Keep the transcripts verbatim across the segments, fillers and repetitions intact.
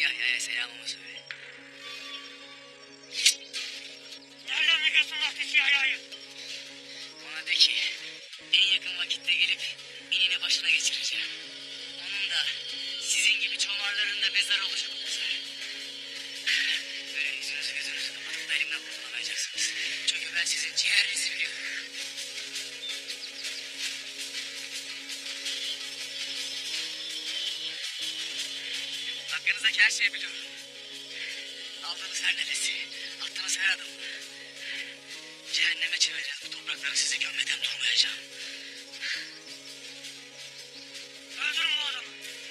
Yahya'ya selamımı söyle. Nereden biliyorsun Latif'i Yahya'yı? Ona de ki en yakın vakitte gelip inini başına geçireceğim. Onun da sizin gibi çomarların da mezar olacak o mezar. Böyle yüzünüzü gözünüzü kapatıp da elimden kurtulamayacaksınız. Çünkü ben sizin ciğerinizi biliyorum. Hakkınızdaki her şeyi biliyorum. Aldığınız her nefesi, attığınız her adım. Cehenneme çevireceğiz bu toprakları, sizi gömmeden durmayacağım. Öldürün bu adamı.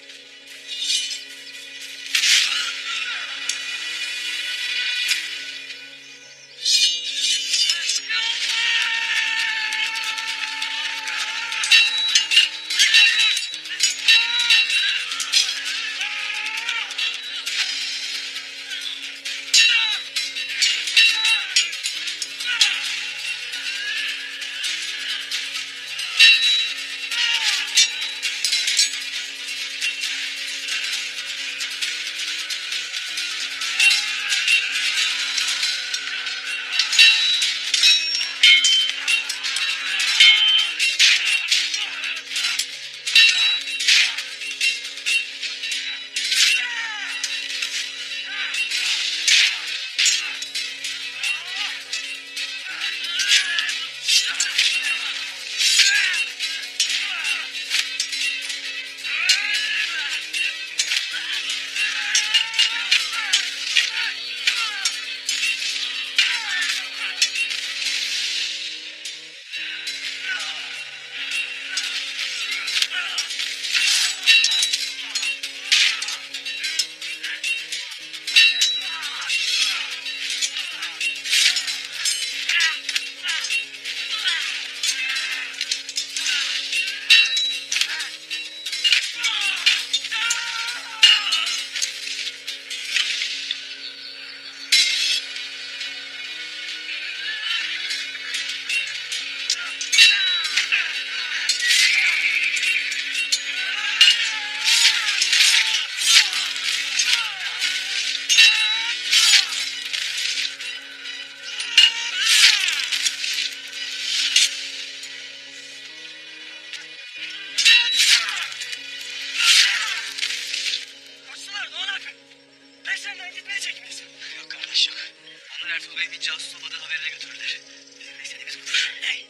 Ertuğrul Bey'in bir casus olmadığı haberine götürdüler. Bizim de istediğimiz budur. Ne?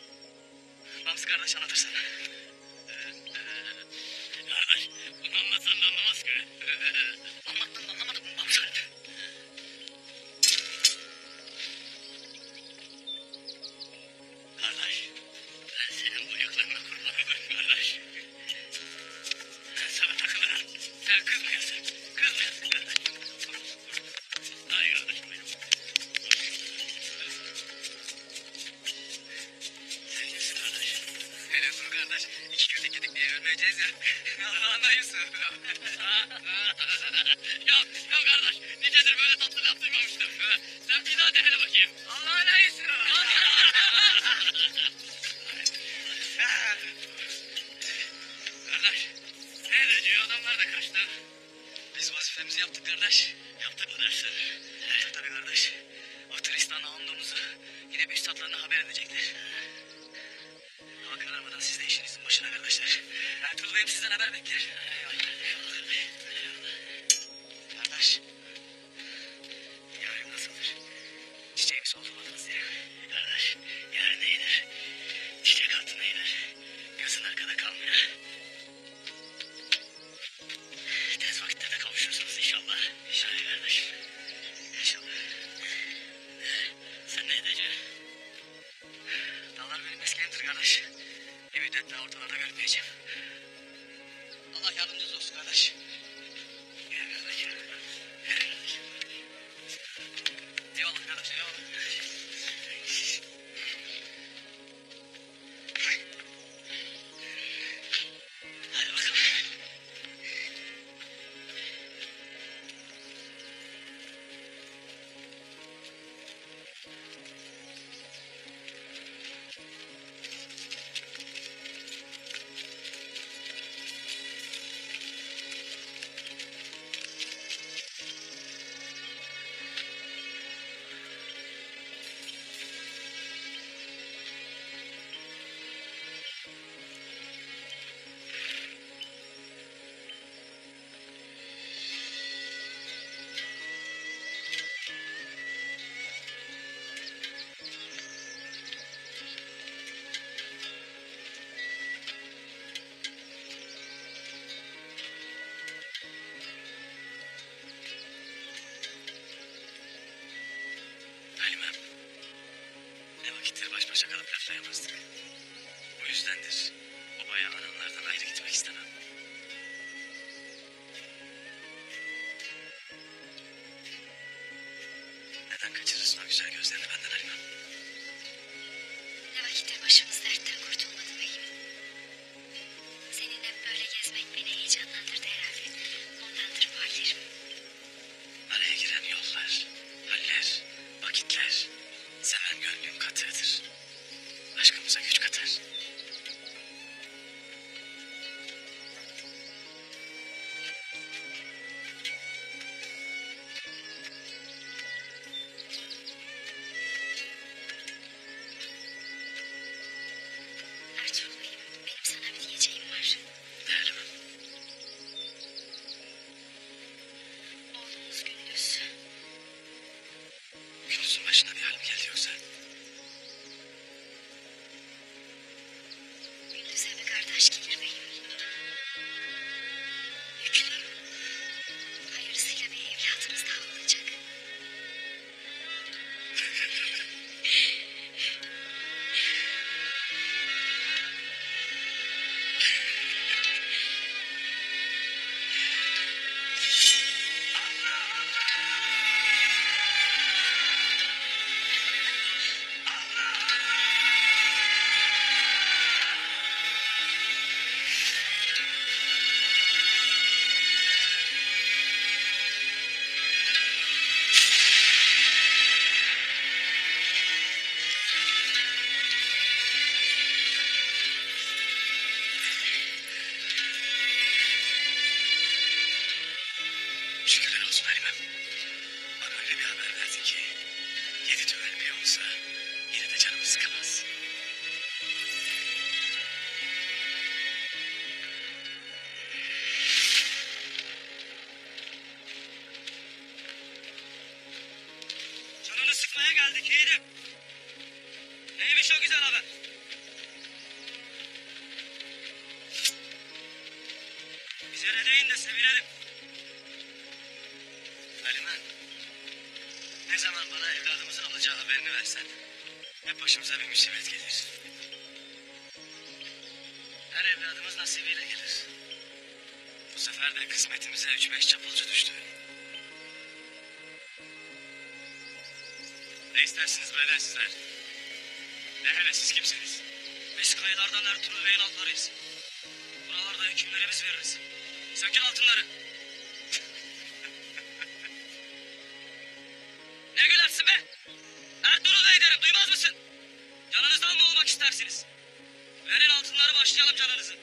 Bamsı kardeş anlatırsana. Ee, e, kardeş bunu anlatsan da anlamaz ki. Ee, anlattın da anlamadım mı Bamsı kardeş? Kardeş ben senin bıyıklarına kurban olurum kardeş. Ben sana takılırım. Sen kızmıyorsun. Kızmıyorsun kardeş. Ay kardeşim benim. Sevgilisi kardeş. Hele dur kardeş. İki kötek yedik diye ölmeyeceğiz ya. Allah'ına Yusuf. Yok yok kardeş. Nicedir böyle tatlı laf duymamıştım. Sen bir daha de hele bakayım. Allah'ına Yusuf. Kardeş. Ne edeceği adamlar da kaçtı. Biz vazifemizi yaptık kardeş. Yaptık mı dersin? Yaptık tabii kardeş. O Tristan'la Hondo'muzu yine bir üstadlarına haber edecekler. Hava kararmadan siz de işinizin başına kardeşler. Ertuğrul Bey'im sizden haber bekler. Kardeş. Yarın nasıldır? Çiçeğimi soldurmadınız diye. Kardeş yarın iyidir. Çiçek altına iner. Gözün arkada kalmıyor. Tez vakitte de kavuşursunuz inşallah. İnşallah kardeşim. İnşallah. Sen ne edeceksin? Dağlar benim mesleğimdir kardeş. Bir müddet daha ortalarda görmeyeceğim. Allah yardımcı sayılmazdık. Bu yüzdendir obaya anamlardan ayrı gitmek istemem. Neden kaçırırsın o güzel gözlerini benden Halimem? Ne vakittir başımız dertten kurtulmadı beyim. Seninle böyle gezmek beni heyecanlandırdı herhalde. Ondandır bu hallerim. Araya giren yollar, haller, vakitler, seven gönlün katığıdır. Aşkımıza güç katar. Ertuğrul beyim, benim sana bir diyeceğim var. Değerli Oğlumuz Gündüz. Gündüz'ün başına bir hal mi geldi yoksa? Gündüz'e bir kardeş gelir beyim. Yüklü. Hayırlısıyla bir evladımız daha olacak. Şükürler olsun Halimem. Bana öyle bir haber verdin ki yedi düvel bir olsa yine de canımı sıkamaz. Canını sıkmaya geldik yiğidim. Neymiş o güzel haber? Bize ne deyin de sevinelim. Halimem, ne zaman bana evladımızın olacağı haberini versen hep başımıza bir musibet gelir. Her evladımız nasibiyle gelir. Bu sefer de kısmetimize üç beş çapulcu düştü. Ne istersiniz beyler sizler? Ne hele siz kimsiniz? Biz kayılardan Ertuğrul Bey'in altlarıyız. Buralarda hükümleri biz veririz. Sökün altınları. Ne gülersin be? Ertuğrul Bey derim, duymaz mısın? Canınızdan mı olmak istersiniz? Verin altınları, başlayalım canınızı.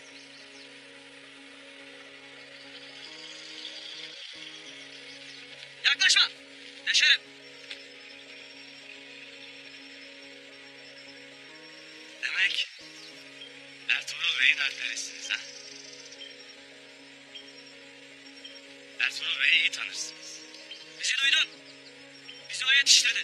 Yaklaşma. Deşerim. Demek Ertuğrul Bey'in alplerisiniz ha? Ertuğrul Bey'i iyi tanırsınız. Bizi duydun. Bizi o yetiştirdi.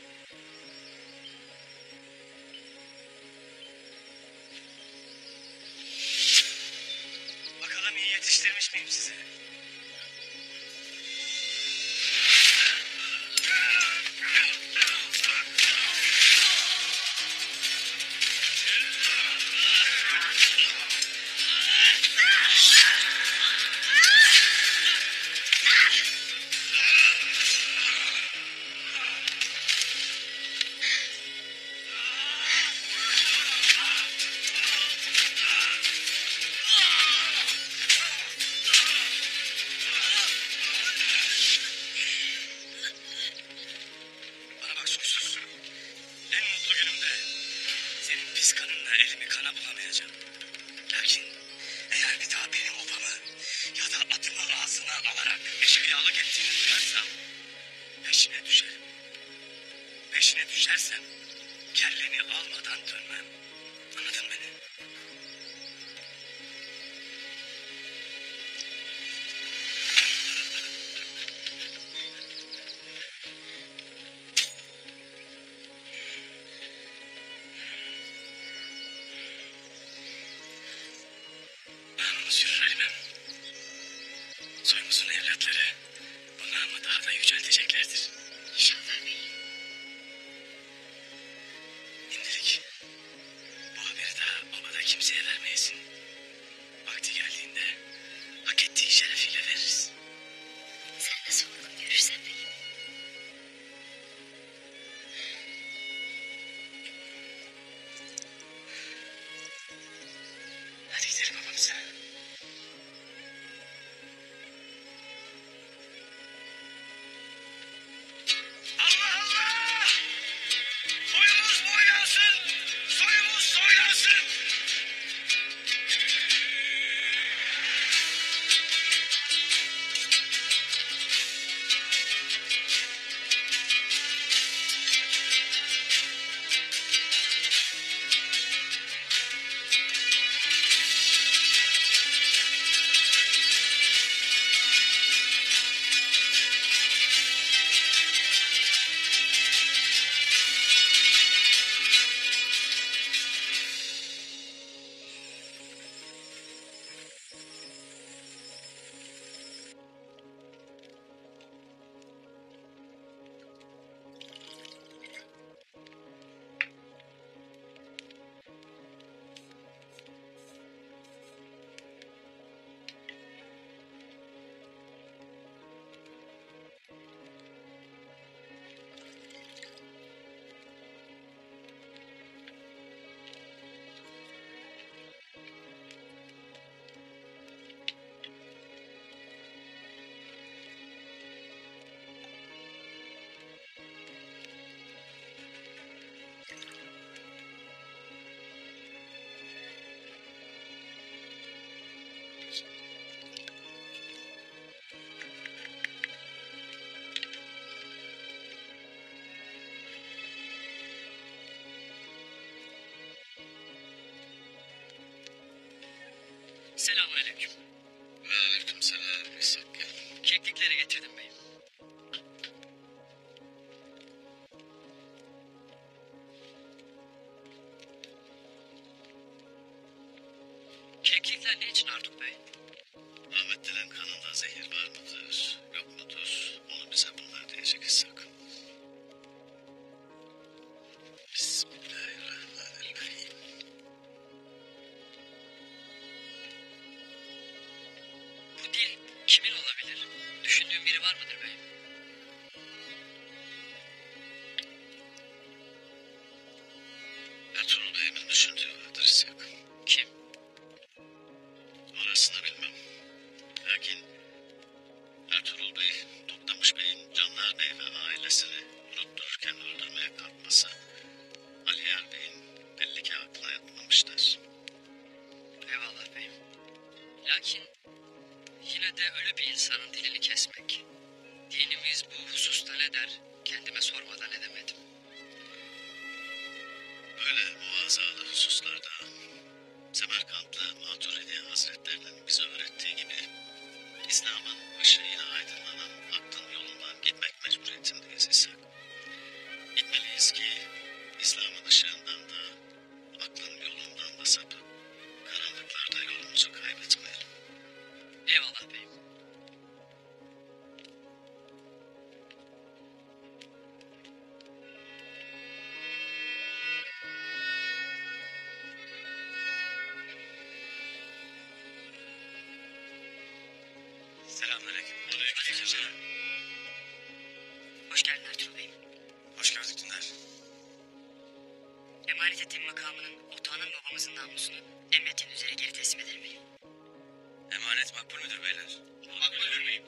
Bakalım iyi yetiştirmiş miyim sizi? Bana bak suçsuz. En mutlu günümde senin pis kanınla elimi kana bulamayacağım. Lakin eğer bir daha benim obamı ya da atımı ağzına alarak eşkıyalık ettiğini duyarsam peşine düşerim. Peşine düşersem kelleni almadan dönmem. Anladın beni? Namımız yürür Halimem. Soyumuzun evlatları bu namı daha da yücelteceklerdir. İnşallah beyim. Şimdilik kimseye vermeyesin. Vakti geldiğinde hak ettiği şerefiyle veririz. Sen nasıl uygun görürsen beyim. Hadi gidelim babamıza. Allah Allah! Soyumuz boylansın! Soyumuz soylansın! Selamünaleyküm. Ve aleyküm selam İshak gel. Keklikleri getirdim beyim. Keklikler ne için Artuk Bey? Rahmetlilerin kanında zehir var mıdır, yok mudur? Onu bize bunlar diyecek İshak. Bismillahirrahmanirrahim. Bu dil kimin olabilir? Düşündüğün biri var mıdır beyim? Ertuğrul Bey'imin düşündüğü vardır İshak. Kim? Orasını bilmem. Lakin Ertuğrul Bey, Toktamış Bey'in Canlar Bey ve ailesini unuttururken öldürmeye kalkmasa, Aliyar Bey'in belli ki aklına yatmamıştır. Eyvallah beyim. Lakin yine de öyle bir insanın dilini kesmek. Dinimiz bu hususta ne der? Kendime sormadan edemedim. Böyle muazzalı hususlarda Semerkantlı Maturidi Hazretlerinin bize öğrettiği gibi İslam'ın ışığıyla aydınlanan aklın yolundan gitmek mecburiyetindeyiz İshak. Gitmeliyiz ki İslam'ın ışığından da aklın yolundan da sapıp karanlıklarda yolumuzu kaybetmeyelim. Eyvallah beyim. Selamünaleyküm. Aleykümselam. Hoş geldin Ertuğrul Bey'im. Hoş gördük Dündar. Emanet ettiğim makamının otağının babamızın namusunu emrettiğin üzere geri teslim ederim beyim. Emanet makbul müdür beyler? Makbuldür beyim.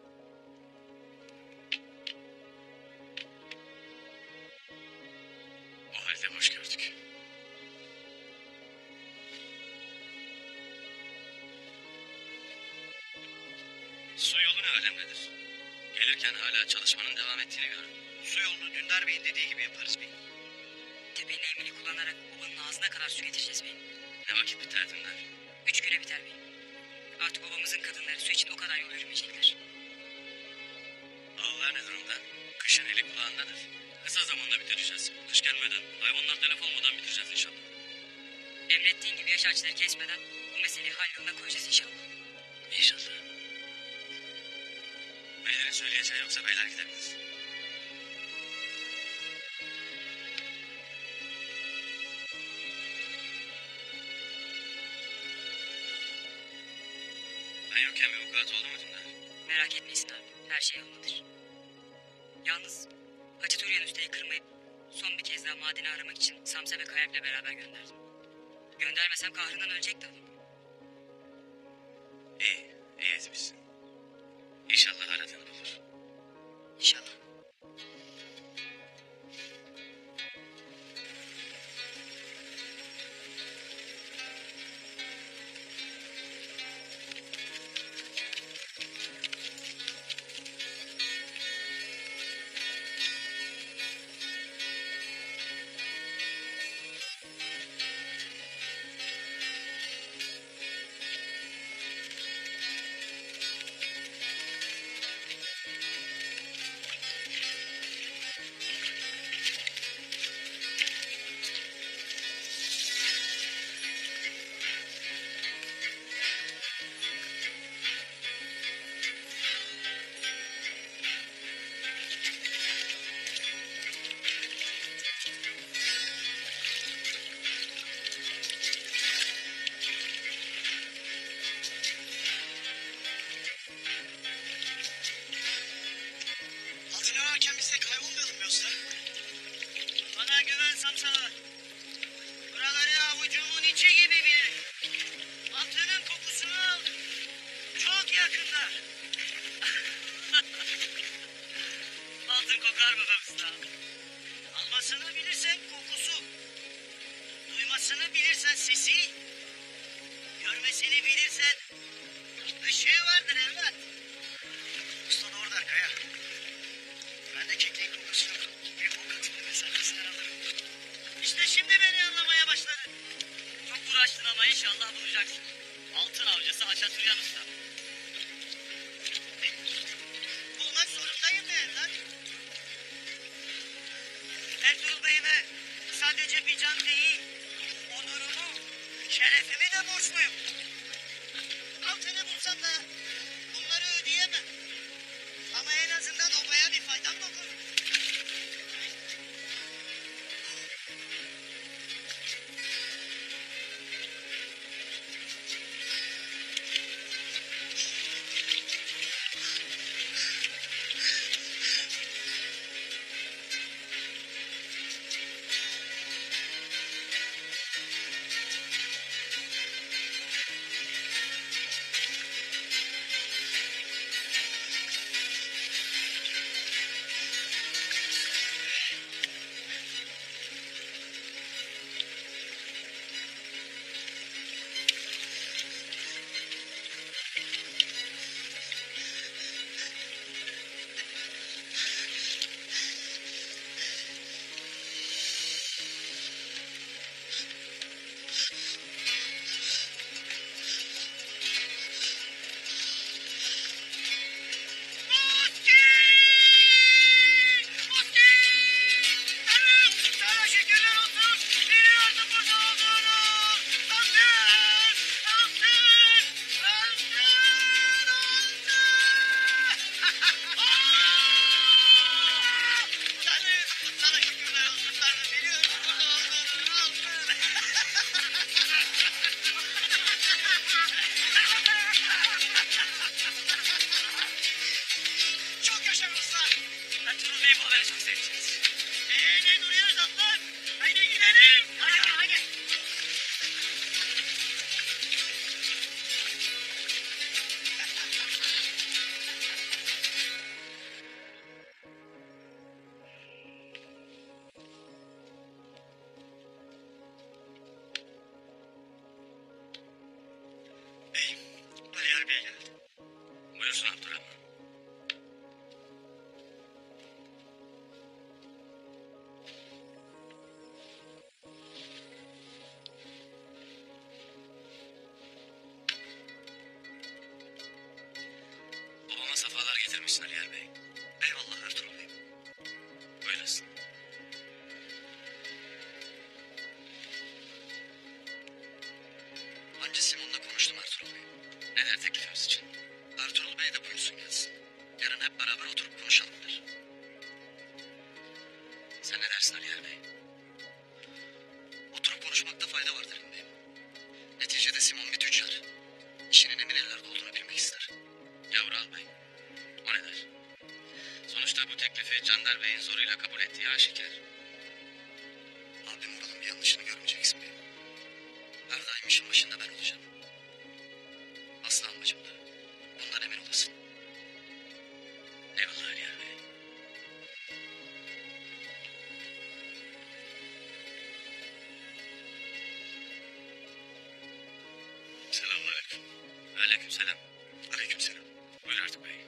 O halde hoş gördük. Su yolu ne alemdedir? Gelirken hala çalışmanın devam ettiğini gördüm. Su yolunu Dündar Bey'in dediği gibi yaparız beyim. Tepenin emini kullanarak obanın ağzına kadar su getireceğiz beyim. Ne vakit biter Dündar? Üç güne biter beyim. Artık obamızın kadınları su için o kadar yol yürümeyecekler. Ağlar ne durumda? Kışın eli kulağındadır. Kısa zamanda bitireceğiz. Kış gelmeden, hayvanlar telef olmadan bitireceğiz inşallah. Emrettiğin gibi yaş ağaçları kesmeden bu meseleyi halloluna koyacağız inşallah. İnşallah. Beylerin söyleyeceği yoksa beyler gidebiliriz. ameliyat oldu mu Dündar? Merak etmeyin abi. Her şey yolundadır. Yalnız Haçaturyan Usta'yı kırmayıp son bir kez daha madeni aramak için Samsa ve Kayap'la beraber gönderdim. Göndermesem kahrından ölecekti adam. İyi, iyi etmişsin. İnşallah aradığını bulur. İnşallah. Altını ararken biz de kaybolmayalım be usta. Bana güven Samsalar. Buraları avucumun içi gibi bilirim. Altının kokusunu aldım. Çok yakında. Altın kokar mı be usta? Almasını bilirsen kokusu. Duymasını bilirsen sesi. Görmesini bilirsen ışığı vardır evlat. Usta doğru der Kaya. Ben de kekliğin kokusunu bir kokatımlı mesafesinden alırım. İşte şimdi beni anlamaya başladın. Çok uğraştın ama inşallah bulacaksın. Altın avcısı Haçaturyan Usta. Bulmak zorundayım be evlat. Ertuğrul Bey'ime sadece bir can değil, onurumu, şerefimi de borçluyum. Altını bulsam da bunları ödeyemem. Ama en azından obaya bir faydam dokunur. Ertuğrul Bey bu haberi çok seveceğiz. Eee ne duruyoruz atlar? Haydi gidelim. Hadi hadi. Beyim, Bariyer Bey geldi. Buyursun Abdurrahman. Babama safalar getirmişsin Aliyer Bey. Eyvallah Ertuğrul Bey. Buyurasın. Hancı Simon'la konuştum Ertuğrul Bey. Neler teklifimiz için? Ertuğrul Bey de buyursun gelsin. Yarın hep beraber oturup konuşalım der. Sen ne dersin Aliyer Bey? Oturup konuşmakta fayda var derim beyim. Neticede Simon bir tüccar. İşinin emin ellerde olduğunu bilmek ister. Sonuçta bu teklifi Candar Bey'in zoruyla kabul ettiği aşikar. Abim oğlum bir yanlışını görmeyeceksin beyim. Her daim işin başında ben olacağım. Aslı amacım da. Bundan emin olasın. Eyvallah Ali Bey. Selamünaleyküm. Aleykümselam. Aleykümselam. Buyur Ertuğrul Bey.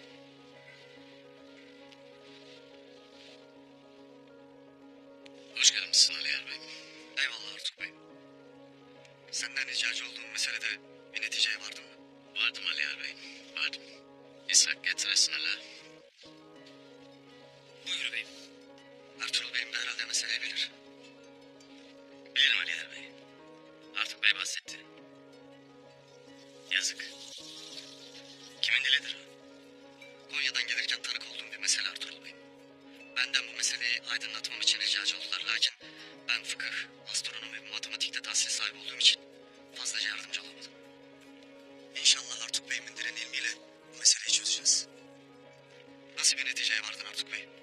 Hoş gelmişsin Ali Bey. Eyvallah Ertuğrul Bey. Senden ricacı olduğum meselede bir neticeye vardın mı? Vardım Ali Bey. Vardım. İshak getiresin hele. Buyur beyim. Ertuğrul Bey'im de herhalde meseleyi bilir. Bilirim Ali Bey. Artık Bey bahsetti. Yazık. Kimin dilidir o? Konya'dan gelirken tanık olduğum bir mesele Ertuğrul Bey. Benden bu meseleyi aydınlatmam için ricacı oldular. Lakin ben fıkıh, astronomi ve matematikte tahsil sahibi olduğum için fazlaca yardımcı olamadım. İnşallah Artuk Bey'imin diren ilmiyle bu meseleyi çözeceğiz. Nasıl bir neticeye vardın Artuk Bey?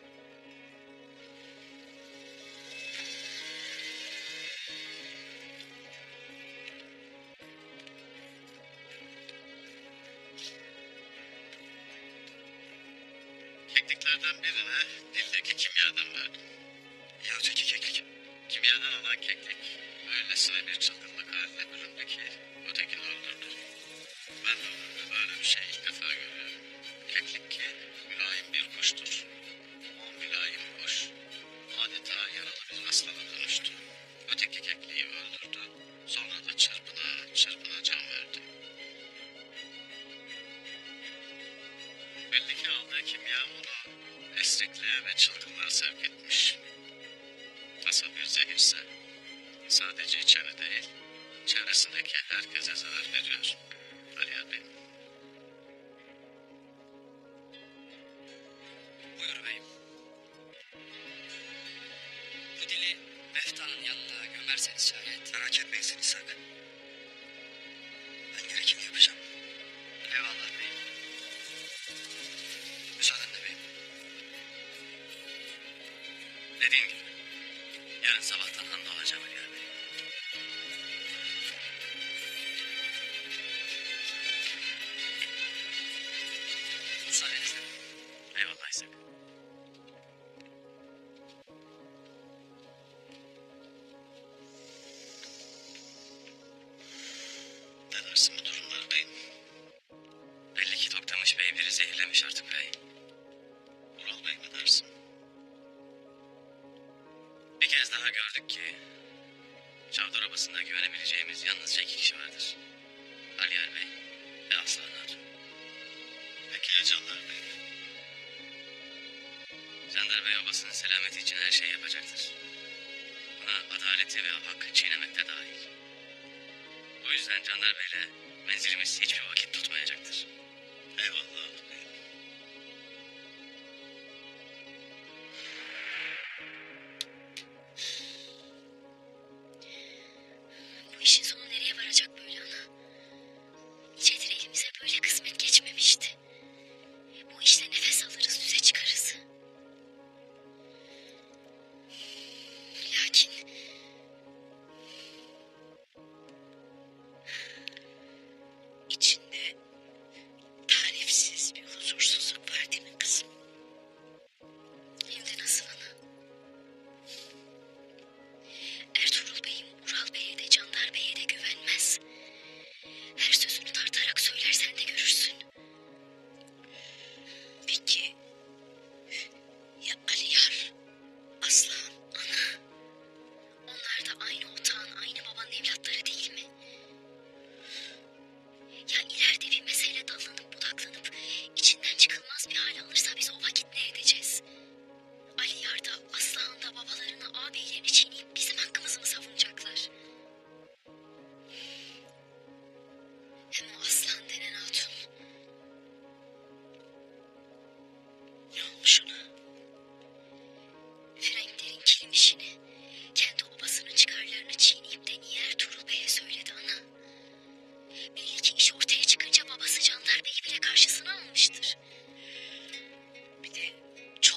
Kekliklerden birine dildeki kimyadan verdim. Ya öteki keklik? Kimyadan olan keklik öylesine bir çılgınlık haline büründü ki ötekini öldürdü. Ben de ömrümde böyle bir şey ilk defa görüyorum. Keklik ki mülayim bir kuştur. O mülayim kuş adeta yaralı bir aslana dönüştü. Öteki kekliği öldürdü. Sonra da çırpına çırpına can verdi. Belli ki aldığı kimya onu esrikliğe ve çılgınlığa sevk etmiş. Nasıl bir zehirse sadece içeni değil, çevresindeki herkese zarar veriyor. Ali Bey. Buyur beyim. Bu dili Mefta'nın yanına gömerseniz şayet. Merak etmeyin sen İshak. Ben gerekeni yapacağım. Eyvallah beyim. Müsaadenle beyim. Dediğim gibi yarın sabahtan handa olacağım Ali Bey. Müsaadenizle. Eyvallah İshak. Ne dersin bu durumlar beyim? Belli ki Toktamış Bey biri zehirlemiş artık bey. Ural Bey mi dersin? Bir kez daha gördük ki Çavdar Obası'nda güvenebileceğimiz yalnızca iki kişi vardır. Ali Bey ve Aslan Hatun. Peki ya Candar Bey? Candar Bey obasının selameti için her şeyi yapacaktır. Buna adaleti ve hakkı çiğnemek de dahil. O yüzden Candar Bey'le menzilimiz hiçbir vakit tutmayacaktır. Eyvallah. Bu işin sonu nereye varacak böyle ana? Nicedir elimize böyle kısmet geçmemişti. Bu işte nefes alırız, düze çıkarız. Lakin içinde tarifsiz bir huzursuzluk var değil mi kızım? Hem de nasıl ana? Ertuğrul Bey'im Ural Bey'e de Candar Bey'e de güvenmez. Her sözünü tartarak söylersen de görürsün. Peki ya Aliyar, Aslan, ana? Onlar da aynı otağın, aynı babanın evlatları değil mi? Ya ileride bir mesele dallanıp budaklanıp içinden çıkılmaz bir hal alırsa biz o vakit ne edeceğiz? Aliyar da Aslan da babalarını ağabeylerini çiğneyip bizim hakkımızı mı savunacaklar? Hem o Aslan denen hatun. Ne olmuş ona? Frenklerin kilim işini, kendi obasının çıkarlarını çiğneyip de niye Ertuğrul Bey'e söyledi ana? Belli ki iş ortaya çıkınca babası Candar Bey'i bile karşısına almıştır. Bir de çok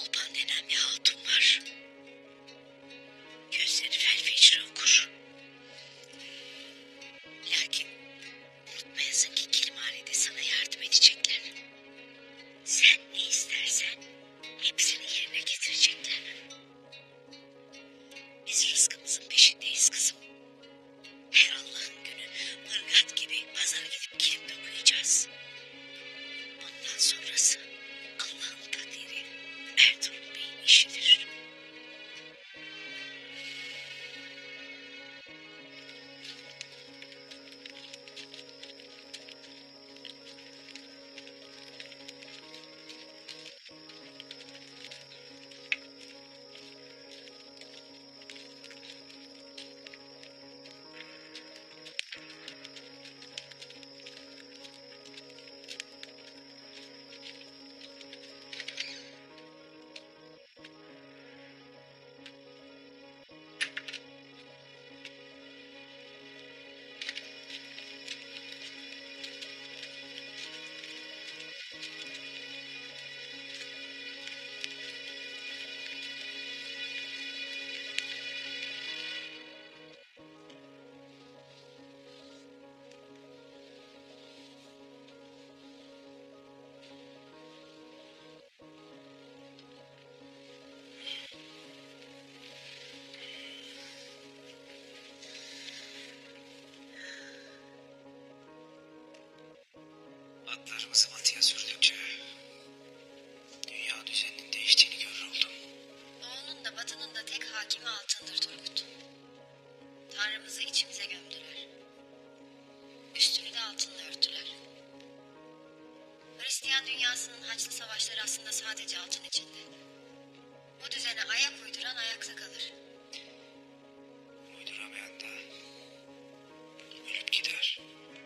Haçlı savaşları aslında sadece altın içindi. Bu düzene ayak uyduran ayakta kalır. Uyduramayan da ölüp gider.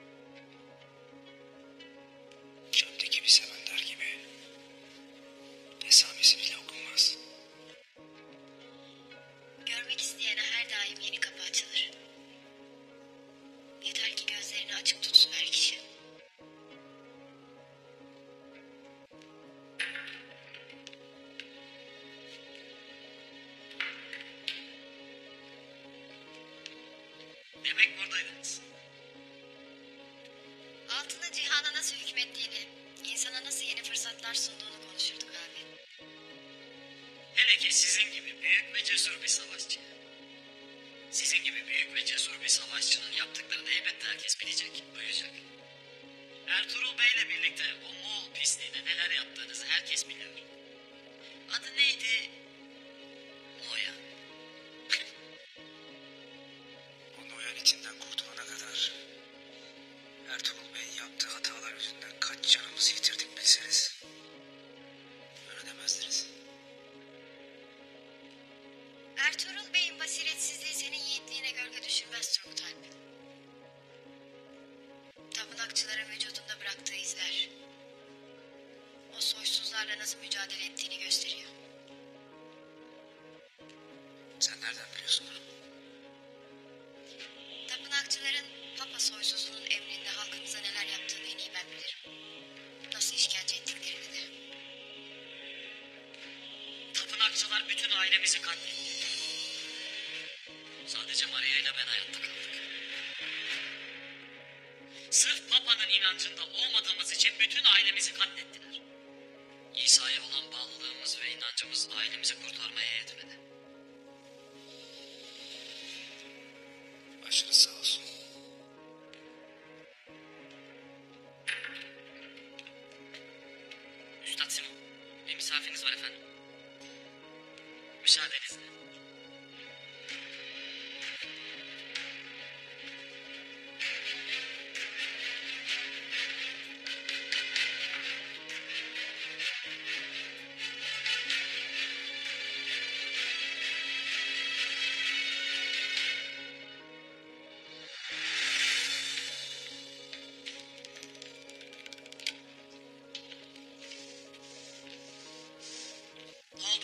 Çöpteki bir semender gibi esamesi bile okunmaz. Görmek isteyene her daim yeni kapı açılır. Yeter ki gözlerini açık tutsun her kişi. Demek buradaydınız. Altını cihana nasıl hükmettiğini, insana nasıl yeni fırsatlar sunduğunu konuşurduk abi. Hele ki sizin gibi büyük ve cesur bir savaşçı. Sizin gibi büyük ve cesur bir savaşçının yaptıklarını elbette herkes bilecek, duyacak. Ertuğrul Bey'le birlikte o Moğol pisliğine neler yaptığınızı herkes biliyor. Adı neydi? Noyan. O Noyan içinden kurtulana kadar Ertuğrul Bey'in yaptığı hatalar yüzünden kaç canımızı yitirdik bilseniz. Öğrenemezdiniz. Ertuğrul Bey'in basiretsizliği senin yiğitliğine gölge düşürmez Turgut Alp. Tapınakçıların vücudunda bıraktığı izler, o soysuzlarla nasıl mücadele ettiğini gösteriyor. Sen nereden biliyorsun bunu? Tapınakçıların Papa soysuzunun emrinde halkımıza neler yaptığını en iyi ben bilirim. Nasıl işkence ettiklerini de. Tapınakçılar bütün ailemizi katletti. Sadece Maria ile ben hayatta kaldık. Sırf Papa'nın inancında olmadığımız için bütün ailemizi katlettiler. İsa'ya olan bağlılığımız ve inancımız ailemizi kurtarmaya yetmedi. Başınız sağ olsun. Üstad Simon, bir misafiriniz var efendim. Müsaadenizle. Ne oldu?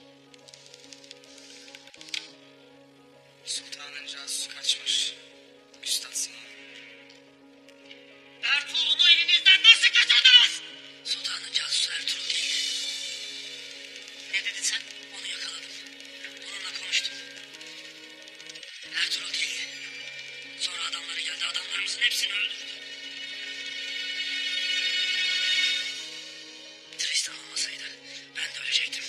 Sultanın casusu kaçmış. Üstad Simon. Ertuğrul'u elinizden nasıl kaçırdınız? Sultanın casusu Ertuğrul değil. Ne dedin sen? Onu yakaladım. Onunla konuştum. Ertuğrul değil. Sonra adamları geldi, adamlarımızın hepsini öldürdü. Tristan olmasaydı ben de ölecektim.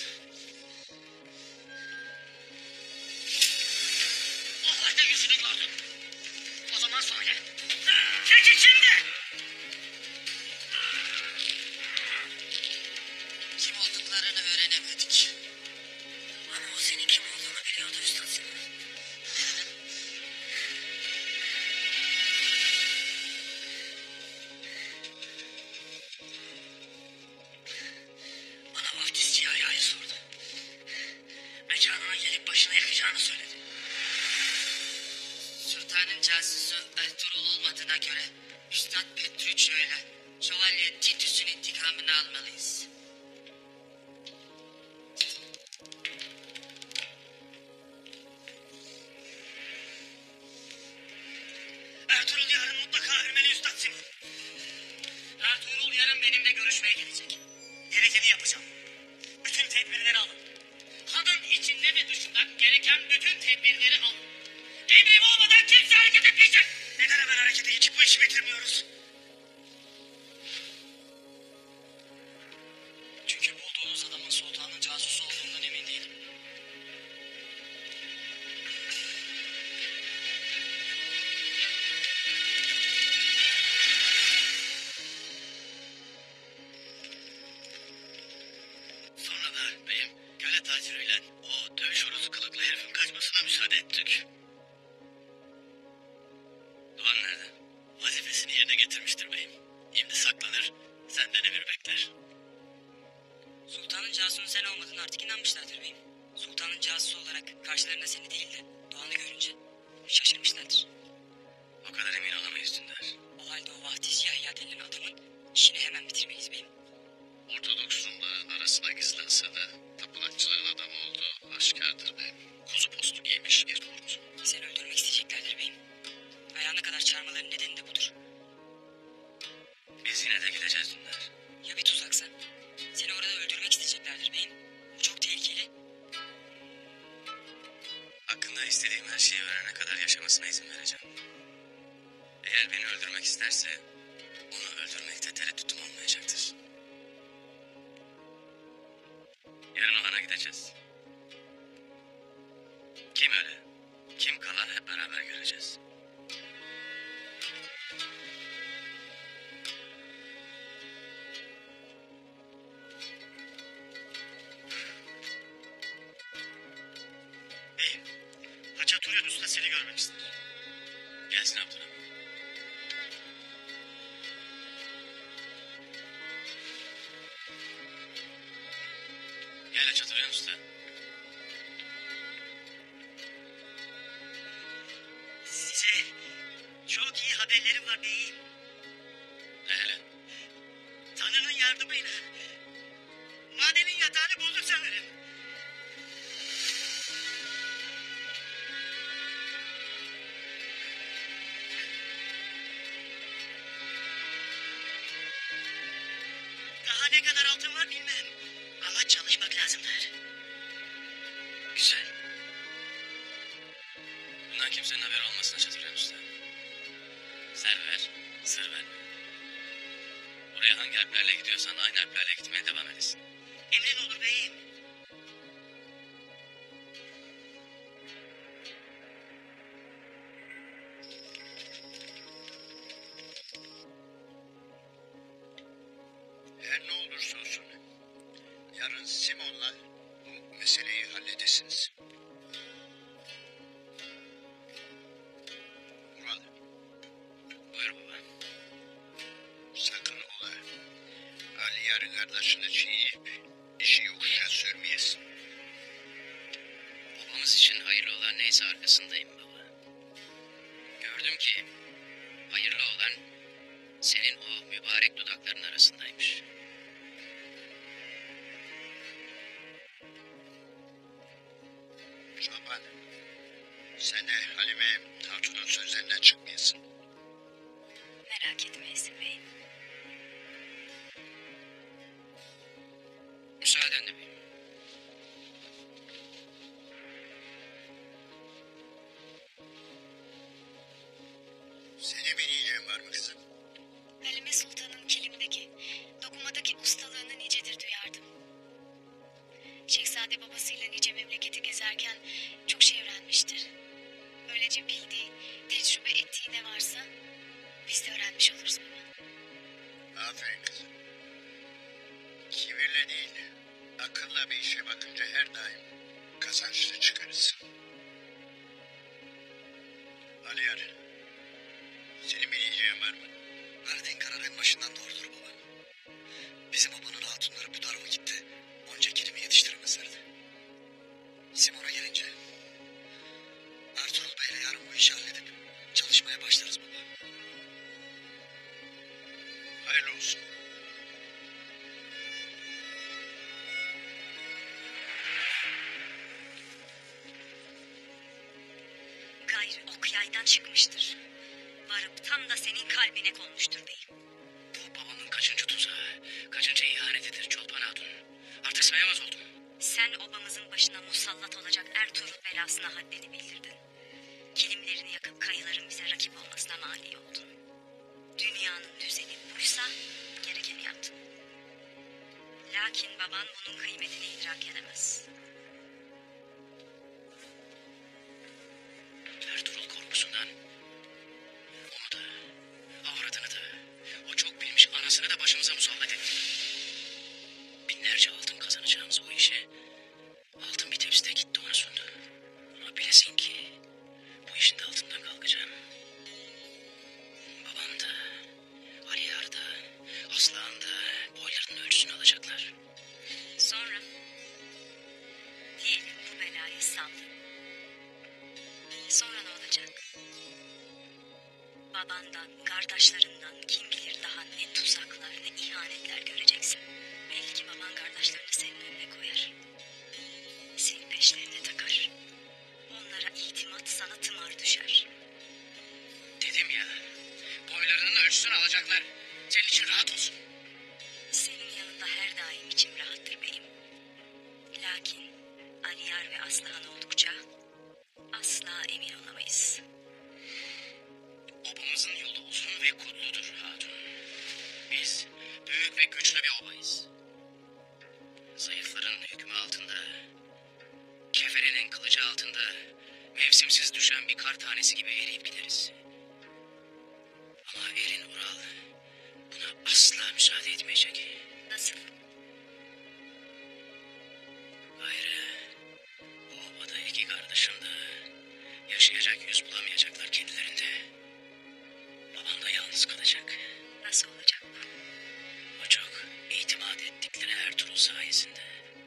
O halde yüzünü gördüm. O zaman söyle. Çekil şimdi! Kim olduklarını öğrenemedik. Ama o senin kim olduğunu biliyordu Üstad Simon. Bana vaftizci Yahya'yı sordu. Mekanına gelip başına yakacağını söyledi. Sultanın casusu Ertuğrul olmadığına göre Üstad Petruccio ile Şövalye Titus'un intikamını almalıyız. Ertuğrul yarın mutlaka ölmeli Üstad Simon. Ertuğrul yarın benimle görüşmeye gelecek. Gerekeni yapacağım. Bütün tedbirleri alın. Hanın içinde ve dışında gereken bütün tedbirleri alın. Emrim olmadan kimse hareket etmeyecek. Neden hemen harekete geçip bu işi bitirmiyoruz? Çünkü bulduğunuz adamın sultanın casusu olduğundan emin değilim. Sonra da beyim köle taciriyle o dövüş horozu kılıklı herifin kaçmasına müsaade ettik. Doğan nerede? Vazifesini yerine getirmiştir beyim. Şimdi saklanır, senden emir bekler. sultanın casusunun sen olmadığını artık inanmışlardır beyim. Sultanın casusu olarak karşılarında seni değil de Doğan'ı görünce şaşırmışlardır. O kadar emin olamayız Dündar. O halde o vahdiz Yahya denilen adamın işini hemen bitirmeliyiz beyim. Ortodoksunla arasına gizlense de tapınakçılığın adamı olduğu aşikardır beyim. Kuzu postu giymiş bir kurt. Seni öldürmek isteyeceklerdir beyim. Ayağına kadar çağırmaların nedeni de budur. Biz yine de gideceğiz Dündar. Ya bir tuzaksa? Seni orada öldürmek isteyeceklerdir beyim. Bu çok tehlikeli. Hakkında istediğim her şeyi öğrenene kadar yaşamasına izin vereceğim. Eğer beni öldürmek isterse onu öldürmekte tereddütüm olmayacaktır. Yarın Ohan'a gideceğiz. Kim öle, kim kala hep beraber göreceğiz. Beyim, Hacı Atüryan Usta seni görmek ister. Gelsin Abdurrahman. Gel Hacı Atüryan Usta. Size çok iyi haberlerim var beyim. Ne hele? Tanrı'nın yardımıyla madenin yatağını bulduk sanırım. Daha ne kadar altın var bilmem. Ama çalışmak lazımdır. Güzel. Bundan kimsenin haberi olmasına çatırıyorum usta. Ser ver, sır verme. Oraya hangi harflerle gidiyorsan aynı harflerle gitmeye devam edesin. Emrin olur beyim. Her ne olursa olsun yarın Simon'la bu meseleyi halledesiniz. Murat, Buyur baba. sakın ola Ali yarın kardeşini çiğneyip işi yokuşa sürmeyesin. Babamız için hayırlı olan neyse arkasındayım baba. Gördüm ki hayırlı olan senin o mübarek dudakların arasındaymış. Şaban, sen de Halime Hatun'un sözlerinden çıkmayasın. Merak etmeyesin beyim. Müsaadenle beyim. Senin bir iyiliğin var mı kızım? Halime Sultan'ın kilimdeki, dokumadaki ustalığını nicedir duyardım. Şehzade babasıyla nice memleketi gezerken çok şey öğrenmiştir. Böylece bildiği, tecrübe ettiği ne varsa biz de öğrenmiş oluruz baba. Aferin kızım. Kibirle değil, akılla bir işe bakınca her daim kazançlı çıkarız. Aliyar, senin bir diyeceğin var mı? Verdiğin karar en başından doğrudur baba. Bizim babanın hatunları bu dar vakitte onca kelime yetiştiremezlerdi. Simon'a gelince Ertuğrul Bey'le yarın bu işi halledip çalışmaya başlarız baba. Hayırlı olsun. Gayrı ok yaydan çıkmıştır. Varıp tam da senin kalbine konmuştur beyim. Bu babamın kaçıncı tuzağı, kaçıncı ihanetidir Çolpan Hatun. Artık sayamaz oldum. Sen obamızın başına musallat olacak Ertuğrul belasına haddini bildirdin. Kilimlerini yakıp kayıların bize rakip olmasına mani oldun. Dünyanın düzeni buysa gerekeni yaptın. Lakin baban bunun kıymetini idrak edemez. Ertuğrul korkusundan onu da, avradını da, o çok bilmiş anasını da başımıza musallat etti. Binlerce altın kazanacağımız o işe altın bir tepside gitti ona sundu. Ama bilesin ki bu işin de altından kalkacağım. Babam da, Ali Yar da, Aslan da boylarının ölçüsünü alacaklar. Sonra babandan, kardeşlerinden kim bilir daha ne tuzaklar, ne ihanetler göreceksin. Belli ki baban kardeşlerini senin önüne koyar. Senin peşlerine takar. Onlara itimat sana tımar düşer. Dedim ya, boylarının ölçüsünü alacaklar. Senin için rahat olsun. Senin yanında her daim içim rahattır beyim. Lakin Aliyar ve Aslıhan oldukça asla emin olamayız. Obamızın yolu uzun ve kutludur hatun. Biz büyük ve güçlü bir obayız. Zayıfların hükmü altında, keferenin kılıcı altında mevsimsiz düşen bir kar tanesi gibi eriyip gideriz. Ama elin Ural buna asla müsaade etmeyecek. Nasıl? Gayrı bu obada iki kardeşim de yaşayacak yüz bulamayacaklar kendilerinde. Babam da yalnız kalacak. Nasıl olacak bu? O çok itimat ettikleri Ertuğrul sayesinde.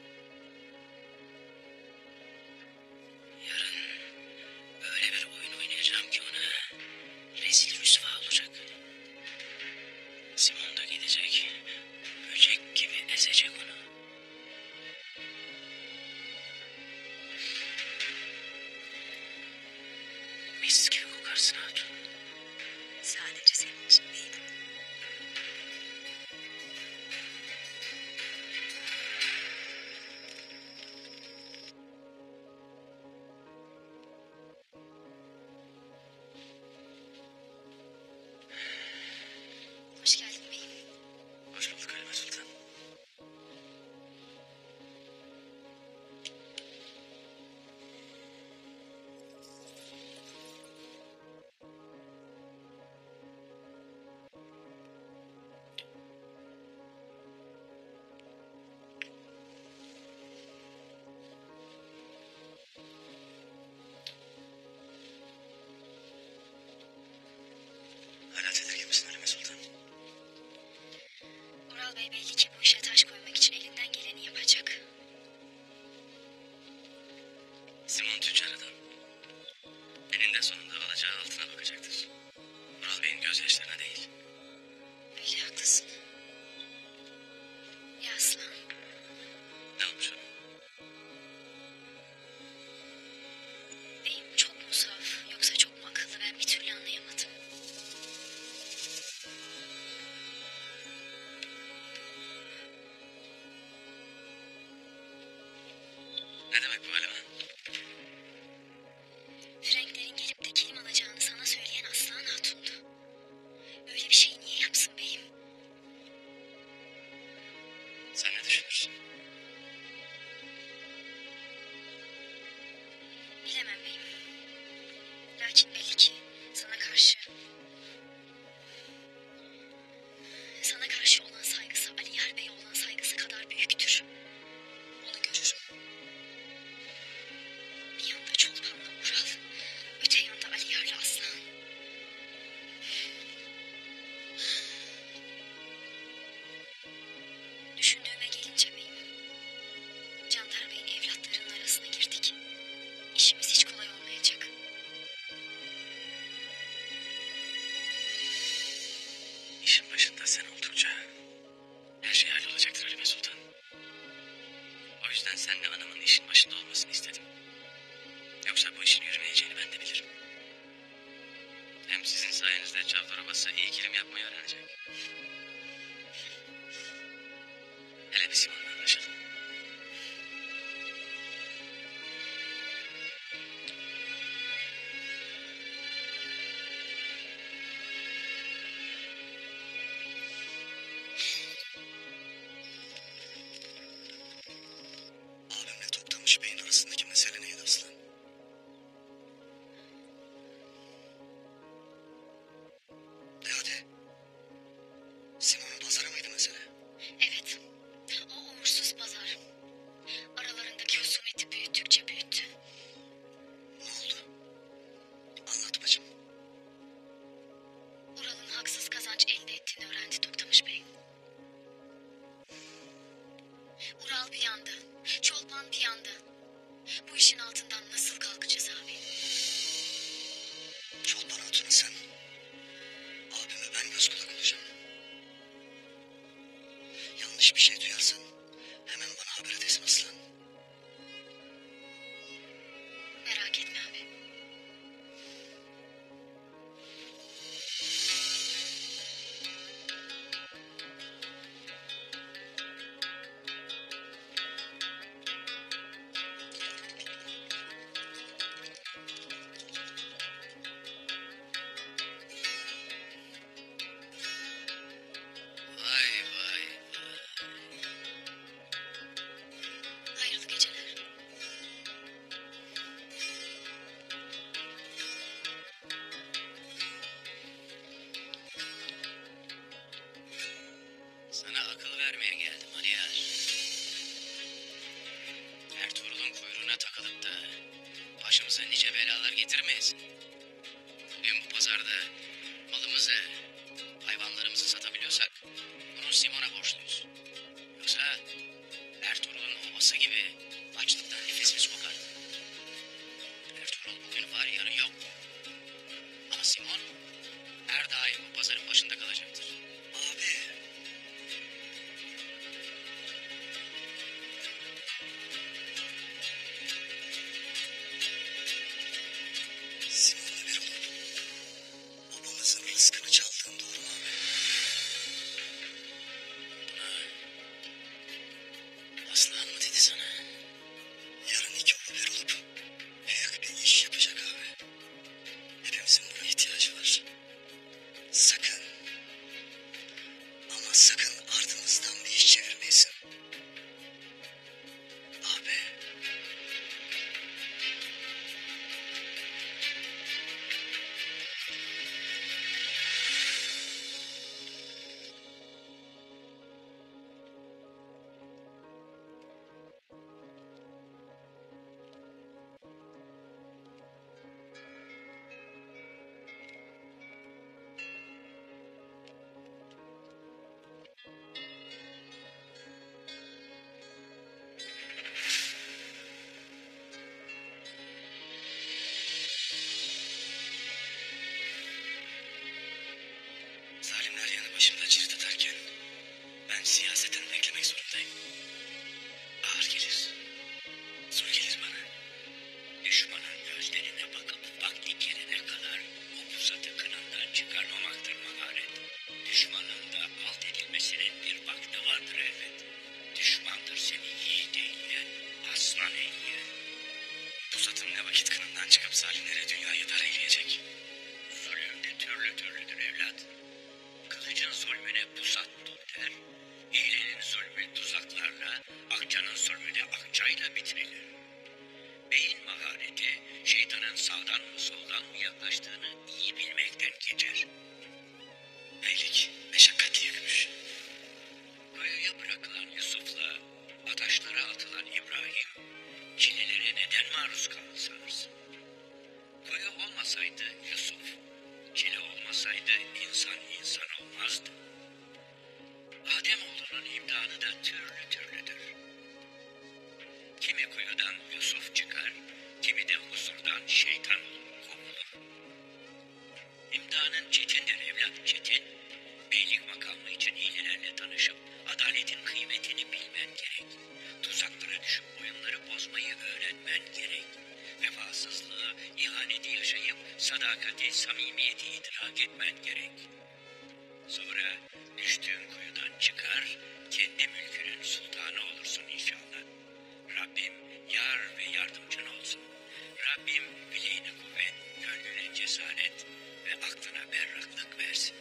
Yarın öyle bir oyun oynayacağım ki ona rezil rüsva olacak. Simon da gidecek, böcek gibi ezecek onu. Mis gibi kokarsın hatun. Sadece senin için değil. Hoş geldin beyim. Hoş bulduk Halime Sultan. Hala tedirgin misin Halime Sultan? Ural Bey belli ki bu işe taş koymak için elinden geleni yapacak. Simon tüccar adam. Eninde sonunda alacağı altına bakacaktır. Ural Bey'in gözyaşlarına değil. Öyle haklısın. Ya Aslan? Ne olmuş o? Beyim çok mu saf yoksa çok mu akıllı ben bir türlü anlayamadım. Ne demek bu Halime? Frenklerin gelip de kilim alacağını sana söyleyen Aslan Hatun'du. Öyle bir şey niye yapsın beyim? Sen ne düşünürsün? Bilemem beyim. Lakin belli ki sana karşı... Sana karşı olan saygısı Aliyar Bey'e olan saygısı kadar büyüktür. Onu görürüm. Bir yanda Çolpan'la Ural, öte yanda Aliyar'la Aslan. Düşündüğüme gelince beyim, Cantar Bey'in evlatlarının arasına girdik. İşimiz hiç kolay olmayacak. İşin başında sen oldukça her şey hallolacaktır Halime Sultan. O yüzden senle anamın işin başında olmasını istedim. Yoksa bu işin yürümeyeceğini ben de bilirim. Hem sizin sayenizde Çavdar Obası iyi kilim yapmayı öğrenecek. Hele bir Simon'la anlaşalım. Abimle Toktamış Bey'in arasındaki mesele neydi Aslan? De hadi. Simon'un pazarı mıydı mesele? Evet, o uğursuz pazar. Aralarındaki husumeti büyüttükçe büyüttü. Ne oldu? Anlat bacım. Ural'ın haksız kazanç elde ettiğini öğrendi Toktamış Bey. Ural bir yanda, Çolpan bir yanda. Bu işin altından nasıl kalkacağız abi? Çolpan Hatun'u sen Yanlış bir şey duyarsan hemen bana haber edesin aslan. Merak etme abi. Vay vay. Hayırlı geceler. Sana akıl vermeye geldim Aliyar. Ertuğrul'un kuyruğuna takılıp da başımıza nice belalar getirmeyesin. Bugün bu pazarda malımızı, hayvanlarımızı satabiliyorsak bunu Simon'a borçluyuz. Yoksa Ertuğrul'un ovası gibi açlıktan nefesimiz kokar. Ertuğrul bugün var yarın yok. Ama Simon her daim bu pazarın başında kalacaktır. Abi. Simon'la bir olup babamızın rızkını çaldığın doğru mu abi? Aslan mı dedi sana? Yarın iki oğlu bir olup büyük bir iş yapacak abi. Hepimizin buna ihtiyacı var. Sakın ama sakın ardımızdan bir iş çevirmeyesin. Abi. Zalimler yanı başımda cirit atarken ben siyaseten beklemek zorundayım. Ağır gelir. Zor gelir bana. Düşmanın gözlerine bakıp vakti gelene kadar o pusatı kınından çıkarmamaktır maharet. Düşmanın da alt edilmesinin bir vakti vardır elbet. Düşmandır seni yiğit eğleyen, aslan eğleyen. Pusatın ne vakit kınından çıkıp zalimlere dünyayı dar eyleyecek. Zulüm de türlü türlüdür evlat. Kılıcın zulmüne pusat dur der. Hilenin zulmü tuzaklarla, akçanın zulmü de akçayla bitirilir. Beyin mahareti, şeytanın sağdan mı soldan mı yaklaştığını iyi bilmekten geçer. Beylik meşakkatli yükmüş. Kuyuya bırakılan Yusuf'la ataşlara atılan İbrahim, çilelere neden maruz kaldı sanırsın? Kuyu olmasaydı Yusuf, çile olmasaydı insan insan olmazdı. Ademoğlunun imtihanı da türlü türlüdür. Kimi kuyudan Yusuf çıkar, kimi de huzurdan şeytan olur, kovulur. İmtihanın çetindir evlat, çetin. Beylik makamı için hilelerle tanışıp adaletin kıymetini bilmen gerek. Tuzaklara düşüp oyunları bozmayı öğrenmen gerek. Vefasızlığı, ihaneti yaşayıp sadakati, samimiyeti idrak etmen gerek. Sonra düştüğün kuyudan çıkar, kendi mülkünün sultanı olursun inşallah. Rabbim yar ve yardımcın olsun. Rabbim bileğine kuvvet, gönlüne cesaret ve aklına berraklık versin.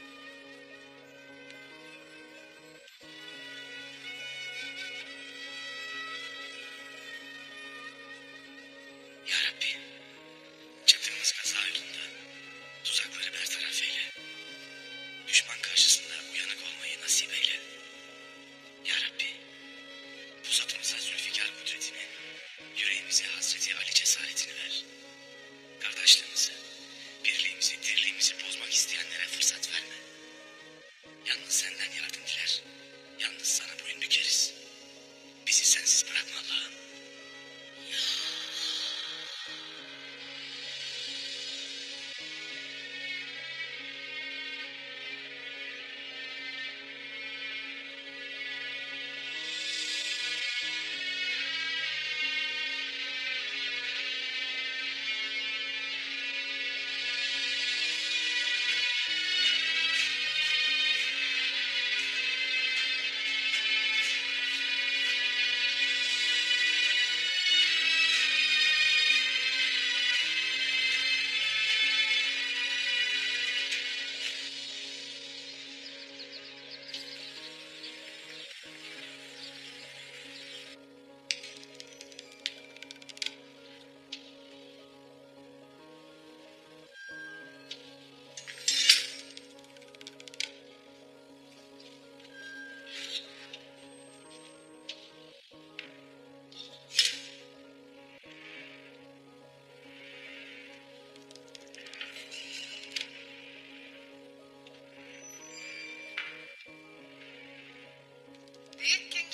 Ya Rabbi, çıktığımız kaza yolunda tuzakları bertaraf eyle. Düşman karşısında uyanık olmayı nasip eyle. Ya Rabbi,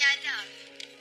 geldi abi.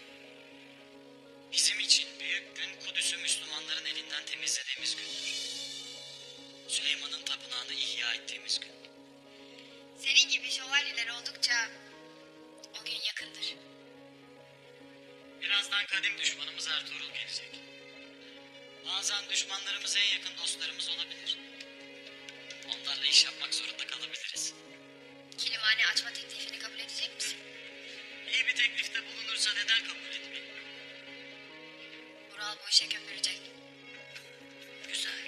Bizim için büyük gün Kudüs'ü Müslümanların elinden temizlediğimiz gündür. Süleyman'ın tapınağını ihya ettiğimiz gün. Senin gibi şövalyeler oldukça o gün yakındır. Birazdan kadim düşmanımız Ertuğrul gelecek. Bazen düşmanlarımız en yakın dostlarımız olabilir. Onlarla iş yapmak zorunda kalabiliriz. Kilimhane açma teklifini kabul edecek misin? İyi bir teklifte bulunursa neden kabul etmeyeyim? Vural bu işe köpürecek. Güzel.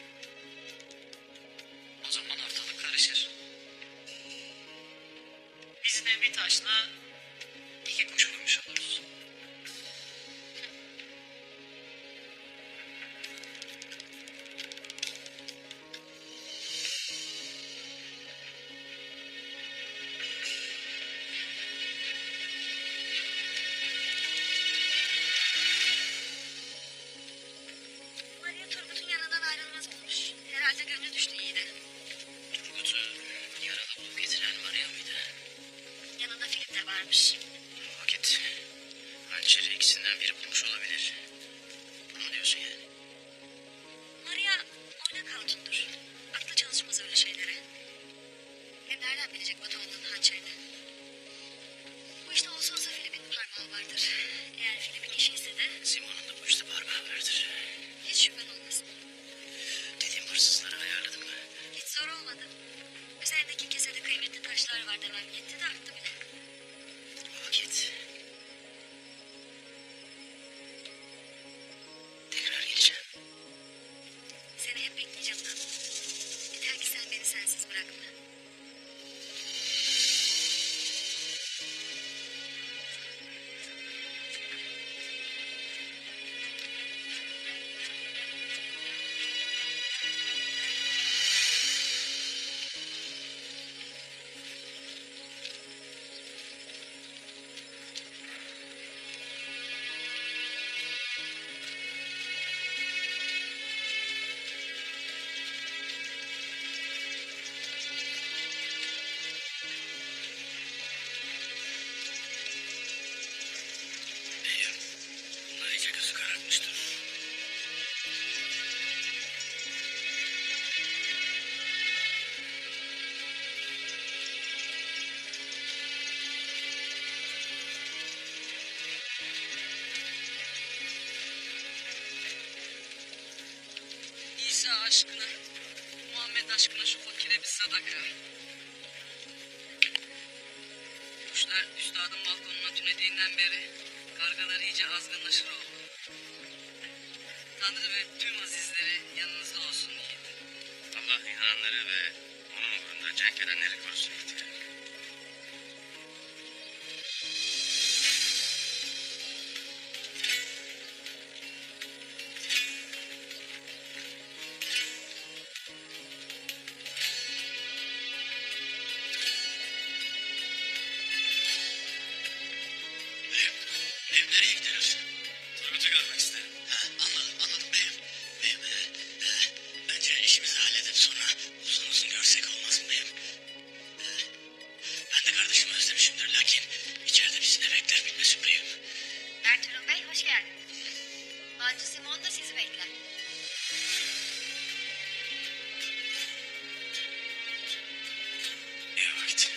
O zaman ortalık karışır. Biz de bir taşla iki kuş vurmuş oluruz. Maria Turgut'un yanından ayrılmaz olmuş. Herhalde gönlü düştü yiğide. Turgut'u yaralı bulup getiren Maria mıydı? Yanında Filip de varmış. O vakit hançeri ikisinden biri bulmuş olabilir. Bunu mu diyorsun yani? Maria oynak hatundur. Aklı çalışmaz öyle şeylere. Hem nereden bilecek Batuhan'ın hançerini? Bu işte olsa olsa Filip'in parmağı vardır. Eğer Filip'in işi ise de Simon'un da bu işte parmağı vardır. hiç şüphen olmasın. Dediğim hırsızları ayarladın mı? Hiç zor olmadı. Üzerindeki kesede kıymetli taşlar var demem yetti de arttı bile. O vakit tekrar geleceğim. Seni hep bekleyeceğim ben. Yeter ki sen beni sensiz bırakma. Beyim, bunlar iyice gözü karartmıştır. İsa aşkına, Muhammed aşkına şu fakire bir sadaka. Kuşlar üstadın balkonuna tünediğinden beri kargalar iyice azgınlaşır oldu. Tanrı ve tüm azizleri yanınızda olsun yiğit. Allah inananları ve onun uğrunda cenk edenleri korusun ihtiyar. Beyim, beyim nereye gidiyorsun? Turgut'u görmek isterim. Ha, anladım, anladım beyim. Beyim, e, e, önce işimizi halledip sonra uzun uzun görsek olmaz mı beyim? E, ben de kardeşimi özlemişimdir lakin içeride bizi ne bekler bilmesin beyim. Ertuğrul Bey hoş geldiniz. Hancı Simon da sizi bekler. İyi vakit.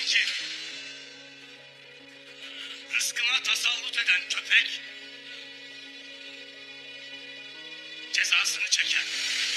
ki rızkına tasallut eden köpek cezasını çeker.